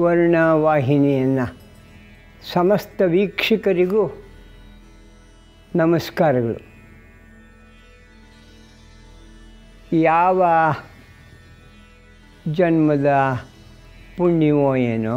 ಸುವರ್ಣ ವಾಹಿನಿಯನ್ನು ಸಮಸ್ತ ವೀಕ್ಷಕರಿಗೂ ನಮಸ್ಕಾರಗಳು. ಯಾವ ಜನ್ಮದ ಪುಣ್ಯವೋ ಏನೋ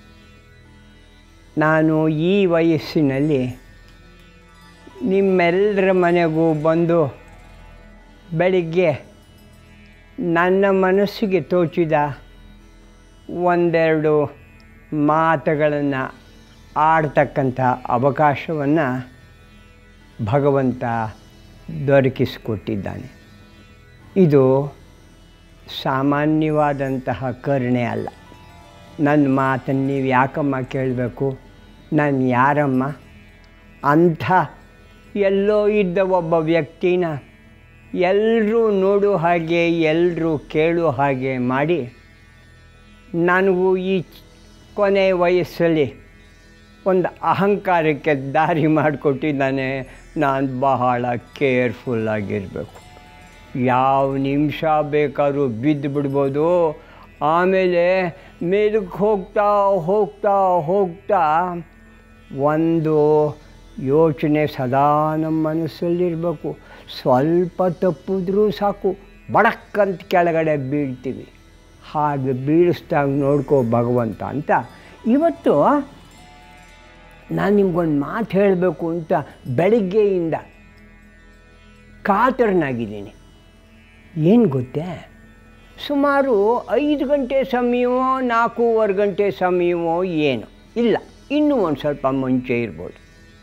ನಾನು ಈ ವಯಸ್ಸಿನಲ್ಲಿ ನಿಮ್ಮೆಲ್ಲರ ಮನೆಗೂ ಬಂದು ಬೆಳಿಗ್ಗೆ ನನ್ನ ಮನಸ್ಸಿಗೆ ತೋಚಿದ ಒಂದೆರಡು ಮಾತುಗಳನ್ನು ಆಡ್ತಕ್ಕಂಥ ಅವಕಾಶವನ್ನು ಭಗವಂತ ದೊರಕಿಸಿಕೊಟ್ಟಿದ್ದಾನೆ. ಇದು ಸಾಮಾನ್ಯವಾದಂತಹ ಕರುಣೆ ಅಲ್ಲ. ನನ್ನ ಮಾತನ್ನು ನೀವು ಯಾಕಮ್ಮ ಕೇಳಬೇಕು? ನಾನು ಯಾರಮ್ಮ? ಅಂಥ ಎಲ್ಲೋ ಇದ್ದ ಒಬ್ಬ ವ್ಯಕ್ತಿನ ಎಲ್ಲರೂ ನೋಡೋ ಹಾಗೆ ಎಲ್ಲರೂ ಕೇಳೋ ಹಾಗೆ ಮಾಡಿ ನನಗೂ ಈ ಕೊನೆ ವಯಸ್ಸಲ್ಲಿ ಒಂದು ಅಹಂಕಾರಕ್ಕೆ ದಾರಿ ಮಾಡಿಕೊಟ್ಟಿದ್ದಾನೆ. ನಾನು ಬಹಳ ಕೇರ್ಫುಲ್ಲಾಗಿರಬೇಕು. ಯಾವ ನಿಮಿಷ ಬೇಕಾದ್ರೂ ಬಿದ್ದು ಬಿಡ್ಬೋದು. ಆಮೇಲೆ ಮೇಲಕ್ಕೆ ಹೋಗ್ತಾ ಹೋಗ್ತಾ ಹೋಗ್ತಾ ಒಂದು ಯೋಚನೆ ಸದಾ ನಮ್ಮ ಮನಸ್ಸಲ್ಲಿರಬೇಕು. ಸ್ವಲ್ಪ ತಪ್ಪಿದ್ರೂ ಸಾಕು, ಬಡಕ್ಕಂತ ಕೆಳಗಡೆ ಬೀಳ್ತೀವಿ. ಹಾಗೆ ಬೀಳಿಸ್ದಾಗ ನೋಡ್ಕೋ ಭಗವಂತ ಅಂತ ಇವತ್ತು ನಾನು ನಿಮ್ಗೊಂದು ಮಾತು ಹೇಳಬೇಕು ಅಂತ ಬೆಳಗ್ಗೆಯಿಂದ ಕಾತರನಾಗಿದ್ದೀನಿ. ಏನು ಗೊತ್ತೇ, ಸುಮಾರು 5 ಗಂಟೆ ಸಮಯವೋ 4:15 ಗಂಟೆ ಸಮಯವೋ ಏನು ಇಲ್ಲ, ಇನ್ನೂ ಒಂದು ಸ್ವಲ್ಪ ಮುಂಚೆ ಇರ್ಬೋದು.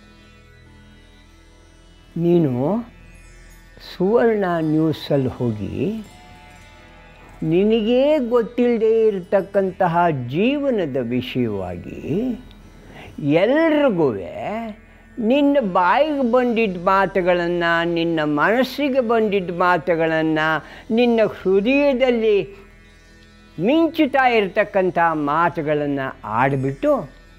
ನೀನು ಸುವರ್ಣ ನ್ಯೂಸಲ್ಲಿ ಹೋಗಿ ನಿನಗೇ ಗೊತ್ತಿಲ್ಲದೆ ಇರತಕ್ಕಂತಹ ಜೀವನದ ವಿಷಯವಾಗಿ ಎಲ್ರಿಗೂ ನಿನ್ನ ಬಾಯಿಗೆ ಬಂದಿದ್ದ ಮಾತುಗಳನ್ನು, ನಿನ್ನ ಮನಸ್ಸಿಗೆ ಬಂದಿದ್ದ ಮಾತುಗಳನ್ನು, ನಿನ್ನ ಹೃದಯದಲ್ಲಿ ಮಿಂಚುತ್ತಾ ಇರತಕ್ಕಂಥ ಮಾತುಗಳನ್ನು ಆಡಿಬಿಟ್ಟು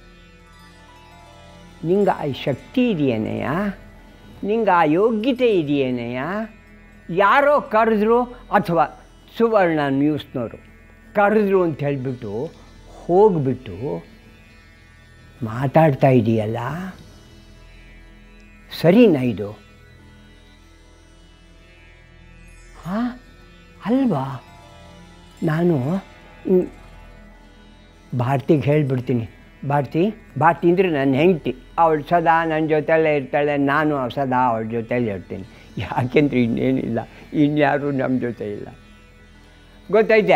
ನಿಂಗೆ ಆ ಶಕ್ತಿ ಇದೆಯೇನೆಯ, ನಿಂಗೆ ಆ ಯೋಗ್ಯತೆ ಇದೆಯೇನೆಯ, ಯಾರೋ ಕರೆದ್ರು ಅಥವಾ ಸುವರ್ಣ ನ್ಯೂಸ್ನವರು ಕರೆದ್ರು ಅಂತ ಹೇಳಿಬಿಟ್ಟು ಹೋಗಿಬಿಟ್ಟು ಮಾತಾಡ್ತಾ ಇದೆಯಲ್ಲ, ಸರಿನಾ ಇದು? ಹಾಂ ಅಲ್ವಾ? ನಾನು ಭಾರತಿಗೆ ಹೇಳಿಬಿಡ್ತೀನಿ, ಭಾರತಿ ಅಂದರೆ ನನ್ನ ಹೆಂಡತಿ, ಅವಳು ಸದಾ ನನ್ನ ಜೊತೆಯಲ್ಲೇ ಇರ್ತಾಳೆ, ನಾನು ಸದಾ ಅವಳ ಜೊತೆಯಲ್ಲೇ ಇರ್ತೀನಿ. ಯಾಕೆಂದ್ರೆ ಇನ್ನೇನಿಲ್ಲ, ಇನ್ಯಾರೂ ನಮ್ಮ ಜೊತೆ ಇಲ್ಲ. ಗೊತ್ತೈತೆ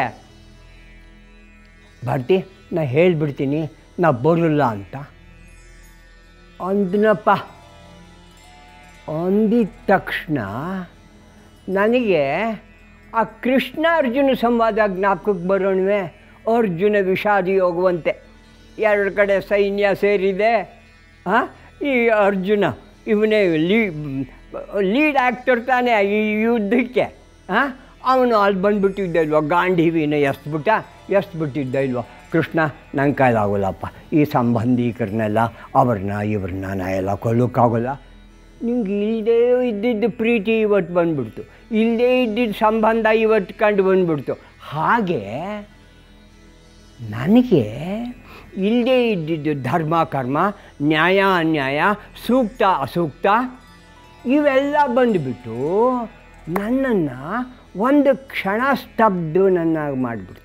ಭಾರತಿ, ನಾ ಹೇಳಿಬಿಡ್ತೀನಿ ನಾ ಬರಲ್ಲ ಅಂತ ಅಂದನಪ್ಪ. ಅಂದಿದ ತಕ್ಷಣ ನನಗೆ ಆ ಕೃಷ್ಣ ಅರ್ಜುನ ಸಂವಾದ ಜ್ಞಾಪಕಕ್ಕೆ ಬರೋಣವೆ. ಅರ್ಜುನ ವಿಷಾದಿ ಹೋಗುವಂತೆ 2 ಕಡೆ ಸೈನ್ಯ ಸೇರಿದೆ. ಈ ಅರ್ಜುನ ಇವನೇ ಲೀಡ್ ಆ್ಯಕ್ಟರ್ ತಾನೇ ಈ ಯುದ್ಧಕ್ಕೆ. ಅವನು ಅಲ್ಲಿ ಬಂದುಬಿಟ್ಟಿದ್ದ ಇಲ್ವ, ಗಾಂಧೀವಿನ ಎಸ್ಬಿಟ್ಟಿದ್ದ ಇಲ್ವ, ಕೃಷ್ಣ ನಂಗೆ ಕೈಲಾಗೋಲ್ಲಪ್ಪ, ಈ ಸಂಬಂಧಿಕರನ್ನೆಲ್ಲ ಇವ್ರನ್ನ ನಾ ಎಲ್ಲ ಕೊಲ್ಲೋಕ್ಕಾಗೋಲ್ಲ. ನಿಂಗೆ ಇಲ್ಲದೇ ಇದ್ದಿದ್ದು ಪ್ರೀತಿ ಇವತ್ತು ಬಂದುಬಿಡ್ತು, ಇಲ್ಲದೇ ಇದ್ದಿದ್ದು ಸಂಬಂಧ ಇವತ್ತು ಕಂಡು ಬಂದುಬಿಡ್ತು. ಹಾಗೆ ನನಗೆ ಇಲ್ಲದೇ ಇದ್ದಿದ್ದು ಧರ್ಮ ಕರ್ಮ, ನ್ಯಾಯ ಅನ್ಯಾಯ, ಸೂಕ್ತ ಅಸೂಕ್ತ ಇವೆಲ್ಲ ಬಂದುಬಿಟ್ಟು ನನ್ನನ್ನು ಒಂದು ಕ್ಷಣ ಸ್ತಬ್ಧನನ್ನಾಗಿ ಮಾಡಿಬಿಡ್ತು.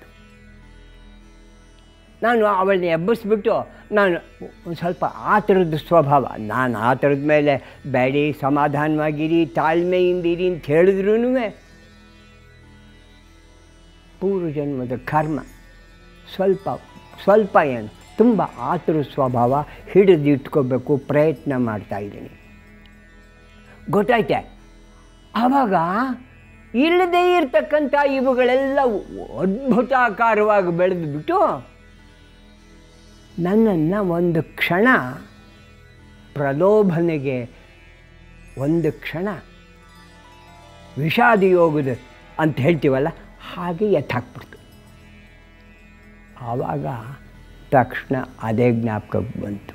ನಾನು ಅವಳನ್ನ ಎಬ್ಬಿಸ್ಬಿಟ್ಟು, ನಾನು ಒಂದು ಸ್ವಲ್ಪ ಆ ಥರದ ಸ್ವಭಾವ, ನಾನು ಆ ಥರದ ಮೇಲೆ ಬೇಡಿ ಸಮಾಧಾನವಾಗಿರಿ, ತಾಳ್ಮೆಯಿಂದಿರಿ ಅಂತ ಹೇಳಿದ್ರೂ ಪೂರ್ವಜನ್ಮದ ಕರ್ಮ ಸ್ವಲ್ಪ ಏನು ತುಂಬ ಆ ಥರದ ಸ್ವಭಾವ ಹಿಡಿದಿಟ್ಕೋಬೇಕು ಪ್ರಯತ್ನ ಮಾಡ್ತಾಯಿದ್ದೀನಿ. ಗೊತ್ತಾಯ್ತೆ? ಆವಾಗ ಇಲ್ಲದೇ ಇರತಕ್ಕಂಥ ಇವುಗಳೆಲ್ಲ ಅದ್ಭುತಾಕಾರವಾಗಿ ಬೆಳೆದುಬಿಟ್ಟು ನನ್ನನ್ನು ಒಂದು ಕ್ಷಣ ಪ್ರಲೋಭನೆಗೆ, ಒಂದು ಕ್ಷಣ ವಿಷಾದಿ ಯೋಗದ ಅಂತ ಹೇಳ್ತೀವಲ್ಲ ಹಾಗೆ ಎತ್ತಾಕ್ಬಿಡ್ತು. ಆವಾಗ ತಕ್ಷಣ ಅದೇ ಜ್ಞಾಪಕಕ್ಕೆ ಬಂತು.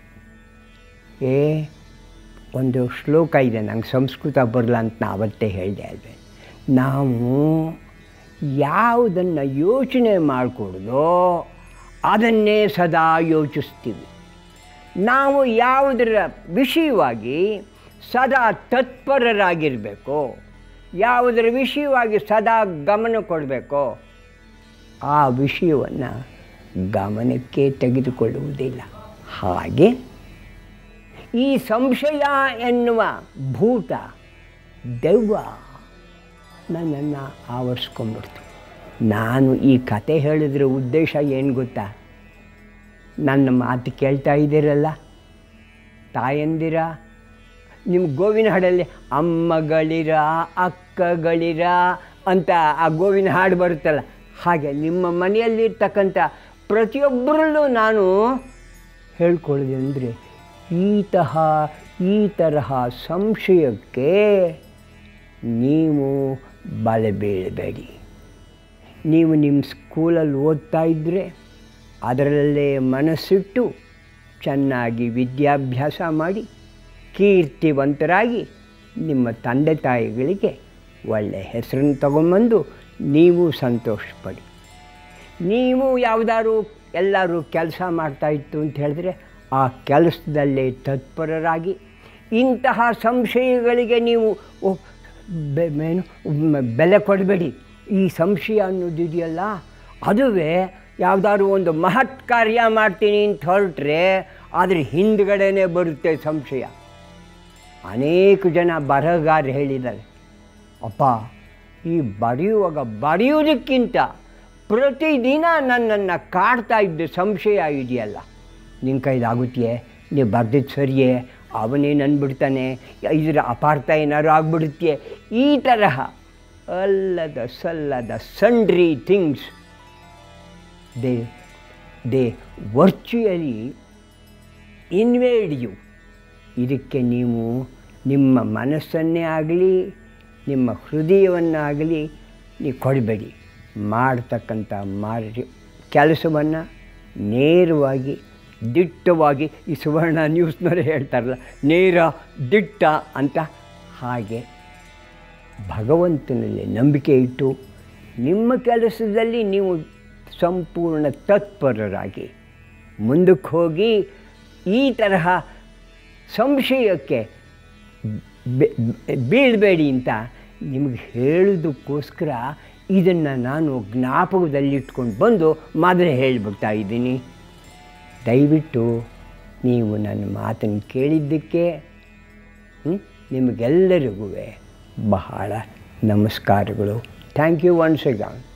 ಒಂದು ಶ್ಲೋಕ ಇದೆ, ನಂಗೆ ಸಂಸ್ಕೃತ ಬರಲ್ಲ ಅಂತ ನಾ ಅವತ್ತೇ ಹೇಳಿದೆ ಅಲ್ವೇ, ನಾವು ಯಾವುದನ್ನು ಯೋಚನೆ ಮಾಡಿಕೊಡ್ದೋ ಅದನ್ನೇ ಸದಾ ಯೋಚಿಸ್ತೀವಿ. ನಾವು ಯಾವುದರ ವಿಷಯವಾಗಿ ಸದಾ ತತ್ಪರರಾಗಿರಬೇಕೋ, ಯಾವುದರ ವಿಷಯವಾಗಿ ಸದಾ ಗಮನ ಕೊಡಬೇಕೋ ಆ ವಿಷಯವನ್ನು ಗಮನಕ್ಕೆ ತೆಗೆದುಕೊಳ್ಳುವುದಿಲ್ಲ. ಹಾಗೆ ಈ ಸಂಶಯ ಎನ್ನುವ ಭೂತ ದೆವ್ವ ನನ್ನನ್ನು ಆವರಿಸ್ಕೊಂಡ್ಬಿಡ್ತು. ನಾನು ಈ ಕತೆ ಹೇಳಿದ್ರ ಉದ್ದೇಶ ಏನು ಗೊತ್ತಾ? ನನ್ನ ಮಾತು ಕೇಳ್ತಾ ಇದ್ದೀರಲ್ಲ ತಾಯಂದಿರ, ನಿಮ್ಮ ಗೋವಿನ ಹಾಡಲ್ಲಿ ಅಮ್ಮಗಳಿರ ಅಕ್ಕಗಳಿರ ಅಂತ ಆ ಗೋವಿನ ಹಾಡು ಬರುತ್ತಲ್ಲ, ಹಾಗೆ ನಿಮ್ಮ ಮನೆಯಲ್ಲಿರ್ತಕ್ಕಂಥ ಪ್ರತಿಯೊಬ್ಬರಲ್ಲೂ ನಾನು ಹೇಳ್ಕೊಳ್ಳೋದು ಅಂದರೆ ಈ ತರಹ ಸಂಶಯಕ್ಕೆ ನೀವು ಬಲೆ ಬೀಳಬೇಡಿ. ನೀವು ನಿಮ್ಮ ಸ್ಕೂಲಲ್ಲಿ ಓದ್ತಾ ಇದ್ದರೆ ಅದರಲ್ಲೇ ಮನಸ್ಸಿಟ್ಟು ಚೆನ್ನಾಗಿ ವಿದ್ಯಾಭ್ಯಾಸ ಮಾಡಿ ಕೀರ್ತಿವಂತರಾಗಿ ನಿಮ್ಮ ತಂದೆ ತಾಯಿಗಳಿಗೆ ಒಳ್ಳೆಯ ಹೆಸರನ್ನು ತಗೊಂಬಂದು ನೀವು ಸಂತೋಷಪಡಿ. ನೀವು ಯಾವುದಾದ್ರು ಎಲ್ಲರೂ ಕೆಲಸ ಮಾಡ್ತಾಯಿತ್ತು ಅಂತ ಹೇಳಿದ್ರೆ ಆ ಕೆಲಸದಲ್ಲೇ ತತ್ಪರರಾಗಿ ಇಂತಹ ಸಂಶಯಗಳಿಗೆ ನೀವು ಬೆಲೆ ಕೊಡಬೇಡಿ. ಈ ಸಂಶಯ ಅನ್ನೋದಿದೆಯಲ್ಲ, ಅದುವೇ ಯಾವುದಾದ್ರು ಒಂದು ಮಹತ್ ಕಾರ್ಯ ಮಾಡ್ತೀನಿ ಅಂತ ಹೊರಟ್ರೆ ಅದ್ರ ಹಿಂದ್ಗಡೆನೇ ಬರುತ್ತೆ ಸಂಶಯ. ಅನೇಕ ಜನ ಬರಹಗಾರ ಹೇಳಿದ್ದಾರೆ, ಅಪ್ಪ ಈ ಬರೆಯುವುದಕ್ಕಿಂತ ಪ್ರತಿದಿನ ನನ್ನನ್ನು ಕಾಡ್ತಾ ಇದ್ದ ಸಂಶಯ ಇದೆಯಲ್ಲ, ನಿನ್ನ ಕೈಲಾಗುತ್ತೆಯೇ, ನೀವು ಬರೆದಿದ್ದು ಸರಿಯೇ, ಅವನೇನು ಅಂದ್ಬಿಡ್ತಾನೆ, ಇದರ ಅಪಾರ್ಥ ಏನಾದ್ರು ಆಗಿಬಿಡುತ್ತೆ, ಈ ತರಹ ಅಲ್ಲದ ಸಲ್ಲದ sundry things they virtually invade you. ಇದಕ್ಕೆ ನೀವು ನಿಮ್ಮ ಮನಸ್ಸನ್ನೇ ಆಗಲಿ ನಿಮ್ಮ ಹೃದಯವನ್ನಾಗಲಿ ನೀವು ಕೊಡಬೇಡಿ. ಮಾಡ್ತಕ್ಕಂಥ ಕೆಲಸವನ್ನು ನೇರವಾಗಿ ದಿಟ್ಟವಾಗಿ, ಈ ಸುವರ್ಣ ನ್ಯೂಸ್ನವರೇ ಹೇಳ್ತಾರಲ್ಲ ನೇರ ದಿಟ್ಟ ಅಂತ, ಹಾಗೆ ಭಗವಂತನಲ್ಲಿ ನಂಬಿಕೆ ಇಟ್ಟು ನಿಮ್ಮ ಕೆಲಸದಲ್ಲಿ ನೀವು ಸಂಪೂರ್ಣ ತತ್ಪರರಾಗಿ ಮುಂದಕ್ಕೆ ಹೋಗಿ ಈ ತರಹ ಸಂಶಯಕ್ಕೆ ಬೀಳಬೇಡಿ ಅಂತ ನಿಮಗೆ ಹೇಳೋದಕ್ಕೋಸ್ಕರ ಇದನ್ನು ನಾನು ಜ್ಞಾಪಕದಲ್ಲಿಟ್ಕೊಂಡು ಬಂದು ಮೊದಲೇ ಹೇಳಿಬಿಡ್ತಾ ಇದ್ದೀನಿ. ದಯವಿಟ್ಟು ನೀವು ನನ್ನ ಮಾತನ್ನು ಕೇಳಿದ್ದಕ್ಕೆ ನಿಮಗೆಲ್ಲರಿಗೂ ಬಹಳ ನಮಸ್ಕಾರಗಳು. Thank you once again.